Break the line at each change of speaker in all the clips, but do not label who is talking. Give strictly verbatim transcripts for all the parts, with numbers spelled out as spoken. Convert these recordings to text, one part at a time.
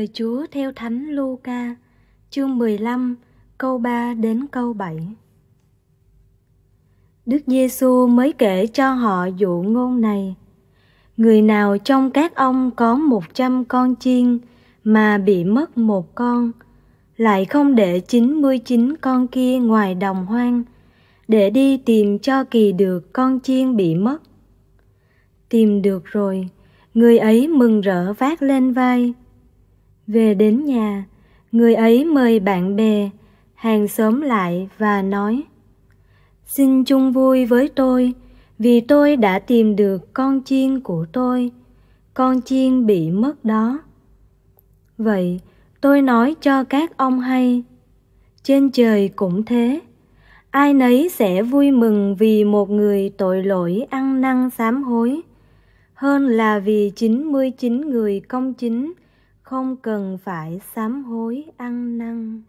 Lời Chúa theo Thánh Luca, chương mười lăm, câu ba đến câu bảy. Đức Giêsu mới kể cho họ dụ ngôn này: Người nào trong các ông có một trăm con chiên mà bị mất một con, lại không để chín mươi chín con kia ngoài đồng hoang, để đi tìm cho kỳ được con chiên bị mất. Tìm được rồi, người ấy mừng rỡ vác lên vai. Về đến nhà, người ấy mời bạn bè, hàng xóm lại và nói: Xin chung vui với tôi, vì tôi đã tìm được con chiên của tôi, con chiên bị mất đó. Vậy tôi nói cho các ông hay, trên trời cũng thế, ai nấy sẽ vui mừng vì một người tội lỗi ăn năn sám hối, hơn là vì chín mươi chín người công chính không cần phải sám hối ăn năn.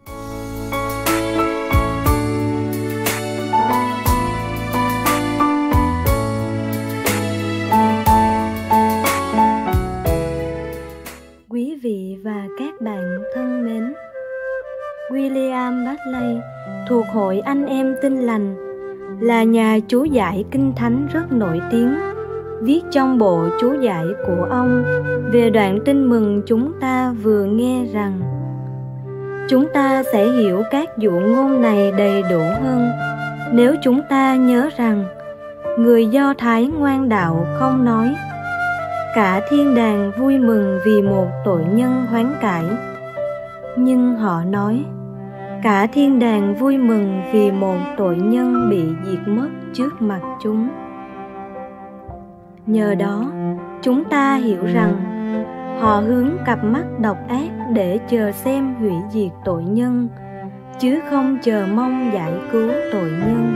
Quý vị và các bạn thân mến, William Barclay thuộc Hội Anh Em Tin Lành là nhà chú giải Kinh Thánh rất nổi tiếng, viết trong bộ chú giải của ông về đoạn tin mừng chúng ta vừa nghe rằng: Chúng ta sẽ hiểu các dụ ngôn này đầy đủ hơn nếu chúng ta nhớ rằng người Do Thái ngoan đạo không nói cả thiên đàng vui mừng vì một tội nhân hoán cải, nhưng họ nói cả thiên đàng vui mừng vì một tội nhân bị diệt mất trước mặt chúng. Nhờ đó, chúng ta hiểu rằng họ hướng cặp mắt độc ác để chờ xem hủy diệt tội nhân, chứ không chờ mong giải cứu tội nhân.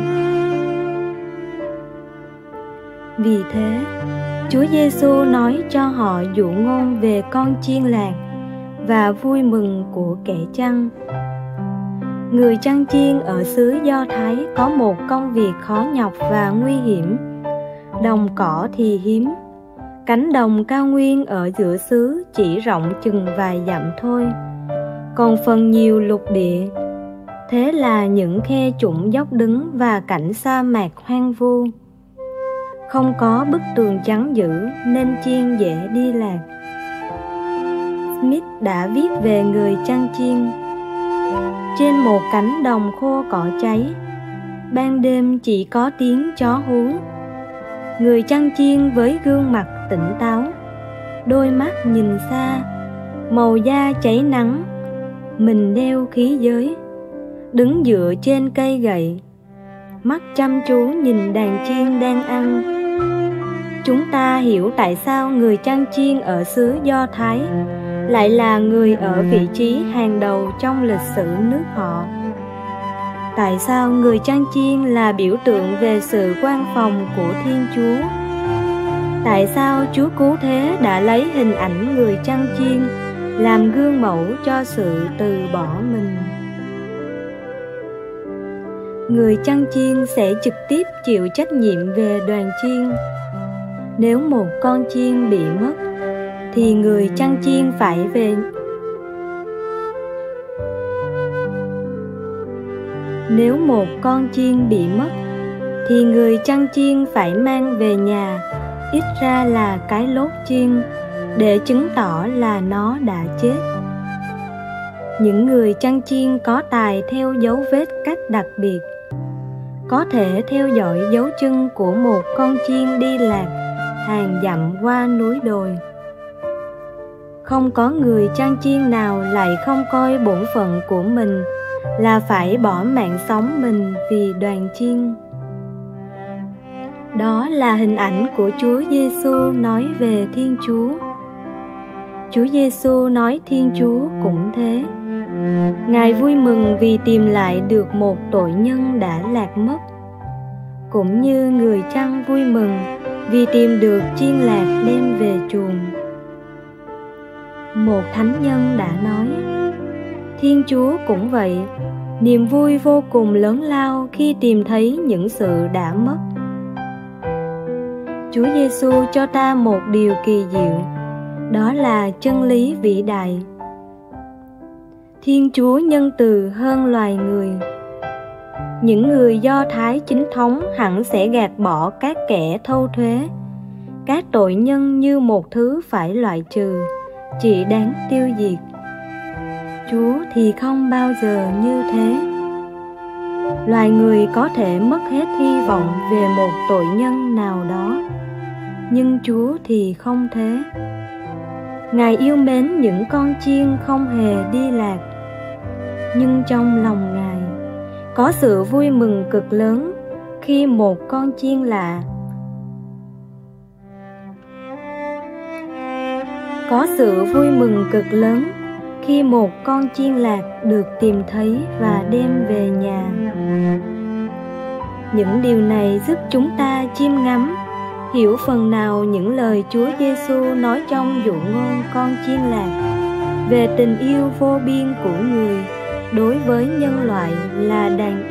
Vì thế, Chúa Giêsu nói cho họ dụ ngôn về con chiên lạc và vui mừng của kẻ chăn. Người chăn chiên ở xứ Do Thái có một công việc khó nhọc và nguy hiểm. Đồng cỏ thì hiếm, cánh đồng cao nguyên ở giữa xứ chỉ rộng chừng vài dặm thôi, còn phần nhiều lục địa. Thế là những khe trũng dốc đứng và cảnh sa mạc hoang vu. Không có bức tường chắn giữ nên chiên dễ đi lạc. Smith đã viết về người chăn chiên: Trên một cánh đồng khô cỏ cháy, ban đêm chỉ có tiếng chó hú. Người chăn chiên với gương mặt tỉnh táo, đôi mắt nhìn xa, màu da cháy nắng, mình đeo khí giới, đứng dựa trên cây gậy, mắt chăm chú nhìn đàn chiên đang ăn. Chúng ta hiểu tại sao người chăn chiên ở xứ Do Thái lại là người ở vị trí hàng đầu trong lịch sử nước họ. Tại sao người chăn chiên là biểu tượng về sự quan phòng của Thiên Chúa? Tại sao Chúa Cứu Thế đã lấy hình ảnh người chăn chiên làm gương mẫu cho sự từ bỏ mình? Người chăn chiên sẽ trực tiếp chịu trách nhiệm về đoàn chiên. Nếu một con chiên bị mất, thì người chăn chiên phải về Nếu một con chiên bị mất, thì người chăn chiên phải mang về nhà, ít ra là cái lốt chiên, để chứng tỏ là nó đã chết. Những người chăn chiên có tài theo dấu vết cách đặc biệt, có thể theo dõi dấu chân của một con chiên đi lạc hàng dặm qua núi đồi. Không có người chăn chiên nào lại không coi bổn phận của mình là phải bỏ mạng sống mình vì đoàn chiên. Đó là hình ảnh của Chúa Giêsu nói về Thiên Chúa. Chúa Giêsu nói Thiên Chúa cũng thế. Ngài vui mừng vì tìm lại được một tội nhân đã lạc mất, cũng như người chăn vui mừng vì tìm được chiên lạc đem về chuồng. Một thánh nhân đã nói: Thiên Chúa cũng vậy, niềm vui vô cùng lớn lao khi tìm thấy những sự đã mất. Chúa Giêsu cho ta một điều kỳ diệu, đó là chân lý vĩ đại. Thiên Chúa nhân từ hơn loài người. Những người Do Thái chính thống hẳn sẽ gạt bỏ các kẻ thâu thuế, các tội nhân như một thứ phải loại trừ, chỉ đáng tiêu diệt. Chúa thì không bao giờ như thế. Loài người có thể mất hết hy vọng về một tội nhân nào đó, nhưng Chúa thì không thế. Ngài yêu mến những con chiên không hề đi lạc, nhưng trong lòng Ngài có sự vui mừng cực lớn khi một con chiên lạ có sự vui mừng cực lớn khi một con chiên lạc được tìm thấy và đem về nhà. Những điều này giúp chúng ta chiêm ngắm, hiểu phần nào những lời Chúa Giêsu nói trong dụ ngôn con chiên lạc về tình yêu vô biên của Người đối với nhân loại là đàn.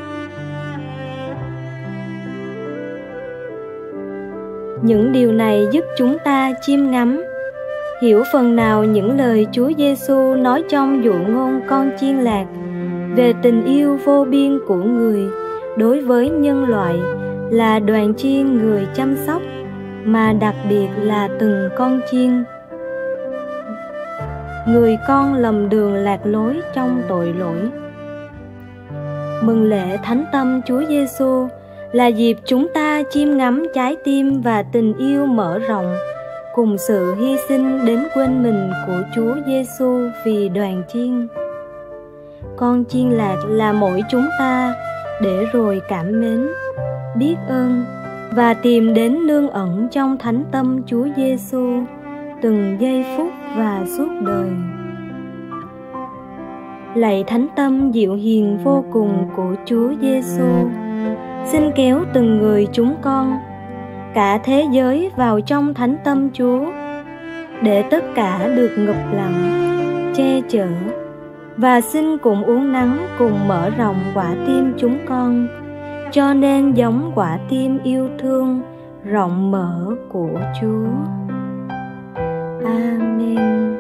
Những điều này giúp chúng ta chiêm ngắm, hiểu phần nào những lời Chúa Giêsu nói trong dụ ngôn con chiên lạc về tình yêu vô biên của Người đối với nhân loại là đoàn chiên Người chăm sóc, mà đặc biệt là từng con chiên. Người con lầm đường lạc lối trong tội lỗi. Mừng lễ Thánh Tâm Chúa Giêsu là dịp chúng ta chiêm ngắm trái tim và tình yêu mở rộng cùng sự hy sinh đến quên mình của Chúa Giêsu vì đoàn chiên. Con chiên lạc là mỗi chúng ta, để rồi cảm mến, biết ơn và tìm đến nương ẩn trong Thánh Tâm Chúa Giêsu từng giây phút và suốt đời. Lạy Thánh Tâm dịu hiền vô cùng của Chúa Giêsu, xin kéo từng người chúng con, cả thế giới vào trong Thánh Tâm Chúa, để tất cả được ngập lặng, che chở, và xin cùng uốn nắn cùng mở rộng quả tim chúng con, cho nên giống quả tim yêu thương rộng mở của Chúa. Amen.